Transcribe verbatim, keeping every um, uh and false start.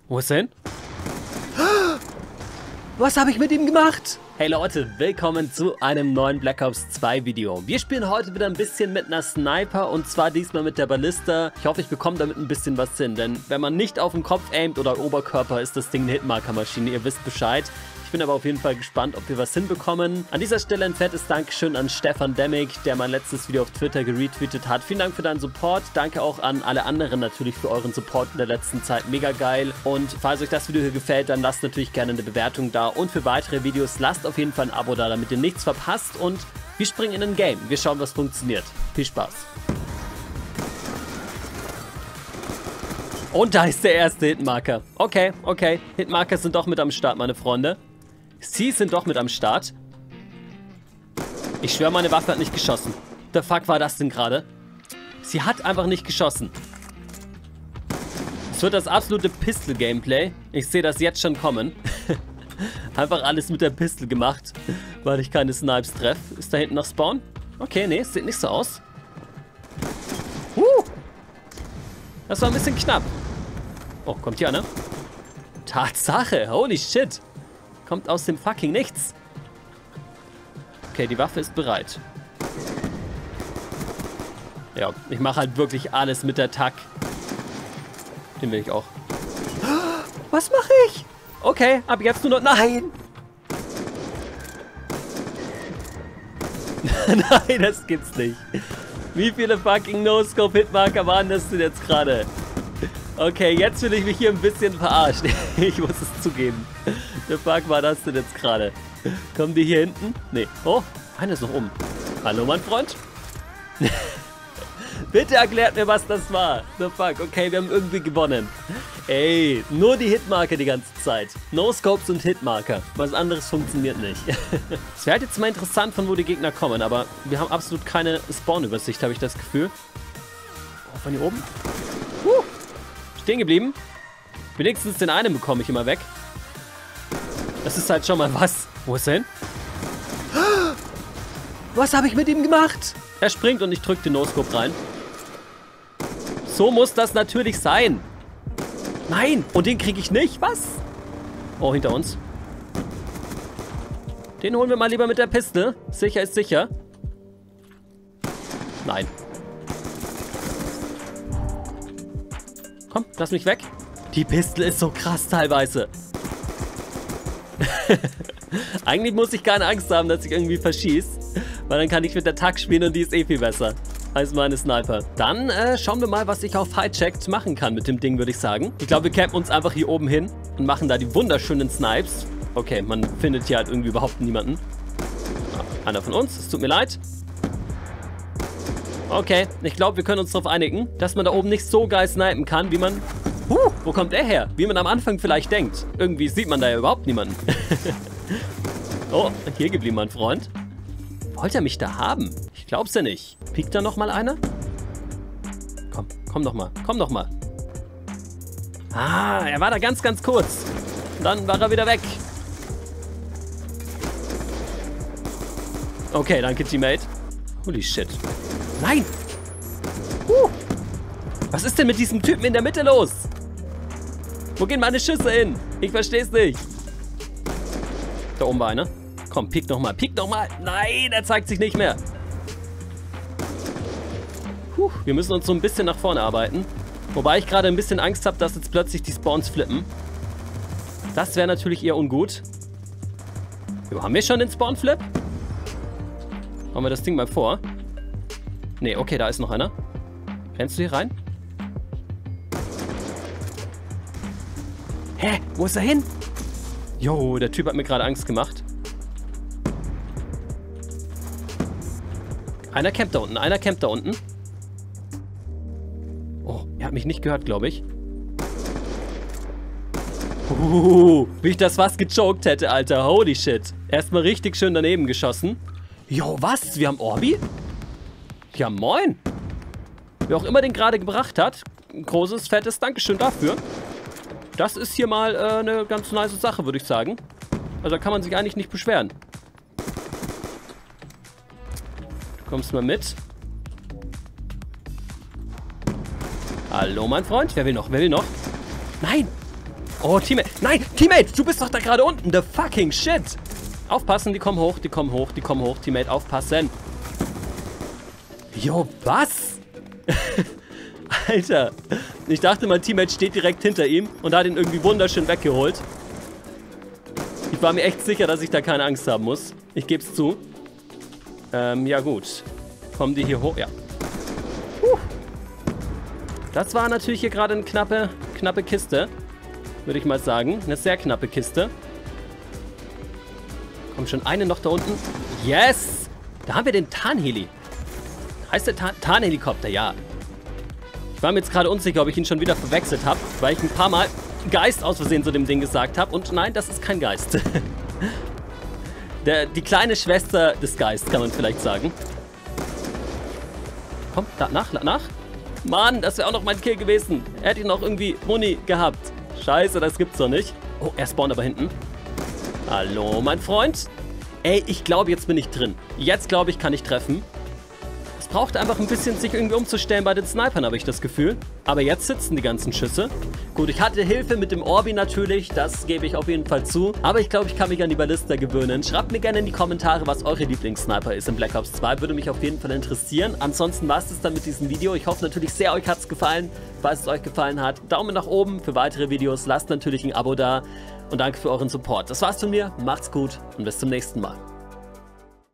Wo ist er hin? Was habe ich mit ihm gemacht? Hey Leute, willkommen zu einem neuen Black Ops zwei Video. Wir spielen heute wieder ein bisschen mit einer Sniper und zwar diesmal mit der Ballista. Ich hoffe, ich bekomme damit ein bisschen was hin, denn wenn man nicht auf den Kopf aimt oder Oberkörper, ist das Ding eine Hitmarker-Maschine, ihr wisst Bescheid. Ich bin aber auf jeden Fall gespannt, ob wir was hinbekommen. An dieser Stelle ein fettes Dankeschön an Stefan Demmig, der mein letztes Video auf Twitter geretweetet hat. Vielen Dank für deinen Support. Danke auch an alle anderen natürlich für euren Support in der letzten Zeit. Mega geil. Und falls euch das Video hier gefällt, dann lasst natürlich gerne eine Bewertung da. Und für weitere Videos lasst auf jeden Fall ein Abo da, damit ihr nichts verpasst. Und wir springen in ein Game. Wir schauen, was funktioniert. Viel Spaß. Und da ist der erste Hitmarker. Okay, okay. Hitmarker sind doch mit am Start, meine Freunde. Sie sind doch mit am Start. Ich schwöre, meine Waffe hat nicht geschossen. The fuck war das denn gerade? Sie hat einfach nicht geschossen. Es wird das absolute Pistol-Gameplay. Ich sehe das jetzt schon kommen. Einfach alles mit der Pistol gemacht, weil ich keine Snipes treffe. Ist da hinten noch Spawn? Okay, nee, es sieht nicht so aus. Uh, das war ein bisschen knapp. Oh, kommt hier einer? Tatsache, holy shit. Kommt aus dem fucking Nichts. Okay, die Waffe ist bereit. Ja, ich mache halt wirklich alles mit der Tack. Den will ich auch. Was mache ich? Okay, ab jetzt nur noch... Nein! Nein, das gibt's nicht. Wie viele fucking No-Scope-Hitmarker waren das denn jetzt gerade? Okay, jetzt will ich mich hier ein bisschen verarschen. Ich muss es zugeben. Der fuck war das denn jetzt gerade? Kommen die hier hinten? Nee. Oh, einer ist noch um. Hallo, mein Freund? Bitte erklärt mir, was das war. The fuck, okay, wir haben irgendwie gewonnen. Ey, nur die Hitmarker die ganze Zeit. No-Scopes und Hitmarker. Was anderes funktioniert nicht. Es wäre halt jetzt mal interessant, von wo die Gegner kommen, aber wir haben absolut keine Spawn-Übersicht, habe ich das Gefühl. Oh, von hier oben? Uh. Stehen geblieben. Wenigstens den einen bekomme ich immer weg. Das ist halt schon mal was. Wo ist er hin? Was habe ich mit ihm gemacht? Er springt und ich drücke den No-Scope rein. So muss das natürlich sein. Nein, und den kriege ich nicht. Was? Oh, hinter uns. Den holen wir mal lieber mit der Pistole. Sicher ist sicher. Nein. Komm, lass mich weg. Die Pistole ist so krass teilweise. Eigentlich muss ich keine Angst haben, dass ich irgendwie verschieße. Weil dann kann ich mit der Tack spielen und die ist eh viel besser als meine Sniper. Dann äh, schauen wir mal, was ich auf Hijacked machen kann mit dem Ding, würde ich sagen. Ich glaube, wir campen uns einfach hier oben hin und machen da die wunderschönen Snipes. Okay, man findet hier halt irgendwie überhaupt niemanden. Ah, einer von uns, es tut mir leid. Okay, ich glaube, wir können uns darauf einigen, dass man da oben nicht so geil snipen kann, wie man... Huh, wo kommt er her? Wie man am Anfang vielleicht denkt. Irgendwie sieht man da ja überhaupt niemanden. Oh, hier geblieben, mein Freund. Wollte er mich da haben? Ich glaub's ja nicht. Piekt da noch mal einer? Komm, komm noch mal. Komm noch mal. Ah, er war da ganz, ganz kurz. Und dann war er wieder weg. Okay, danke, Teammate. Holy shit. Nein! Uh. Was ist denn mit diesem Typen in der Mitte los? Wo gehen meine Schüsse hin? Ich versteh's nicht. Da oben war einer. Komm, piek noch mal, piek noch mal. Nein, er zeigt sich nicht mehr. Puh, wir müssen uns so ein bisschen nach vorne arbeiten. Wobei ich gerade ein bisschen Angst habe, dass jetzt plötzlich die Spawns flippen. Das wäre natürlich eher ungut. Jo, haben wir schon den Spawn-Flip? Machen wir das Ding mal vor. Nee, okay, da ist noch einer. Rennst du hier rein? Hä? Wo ist er hin? Jo, der Typ hat mir gerade Angst gemacht. Einer campt da unten, einer campt da unten. Oh, er hat mich nicht gehört, glaube ich. Uh, wie ich das fast gechoked hätte, Alter. Holy shit. Erstmal richtig schön daneben geschossen. Jo, was? Wir haben Orbi? Ja, moin. Wer auch immer den gerade gebracht hat, ein großes, fettes Dankeschön dafür. Das ist hier mal äh, eine ganz nice Sache, würde ich sagen. Also da kann man sich eigentlich nicht beschweren. Du kommst mal mit. Hallo, mein Freund. Wer will noch? Wer will noch? Nein! Oh, Teammate. Nein, Teammate, du bist doch da gerade unten. The fucking shit. Aufpassen, die kommen hoch, die kommen hoch, die kommen hoch. Teammate, aufpassen. Jo, was? Alter. Ich dachte, mein Teammate steht direkt hinter ihm und hat ihn irgendwie wunderschön weggeholt. Ich war mir echt sicher, dass ich da keine Angst haben muss. Ich geb's zu. Ähm, ja gut. Kommen die hier hoch? Ja. Puh. Das war natürlich hier gerade eine knappe, knappe Kiste. Würde ich mal sagen. Eine sehr knappe Kiste. Kommt schon eine noch da unten. Yes! Da haben wir den Tarnheli. Heißt der Tarn Tarnhelikopter? Ja. Ich war mir jetzt gerade unsicher, ob ich ihn schon wieder verwechselt habe, weil ich ein paar Mal Geist aus Versehen zu dem Ding gesagt habe. Und nein, das ist kein Geist. Der, die kleine Schwester des Geists, kann man vielleicht sagen. Komm, da, nach, nach. Mann, das wäre auch noch mein Kill gewesen. Er hätte ihn noch irgendwie Muni gehabt. Scheiße, das gibt's doch nicht. Oh, er spawnt aber hinten. Hallo, mein Freund. Ey, ich glaube, jetzt bin ich drin. Jetzt, glaube ich, kann ich treffen. Es braucht einfach ein bisschen, sich irgendwie umzustellen bei den Snipern, habe ich das Gefühl. Aber jetzt sitzen die ganzen Schüsse. Gut, ich hatte Hilfe mit dem Orbi natürlich, das gebe ich auf jeden Fall zu. Aber ich glaube, ich kann mich an die Ballista gewöhnen. Schreibt mir gerne in die Kommentare, was eure Lieblingssniper ist in Black Ops zwei. Würde mich auf jeden Fall interessieren. Ansonsten war es das dann mit diesem Video. Ich hoffe natürlich sehr, euch hat es gefallen. Falls es euch gefallen hat, Daumen nach oben für weitere Videos. Lasst natürlich ein Abo da. Und danke für euren Support. Das war's von mir. Macht's gut und bis zum nächsten Mal.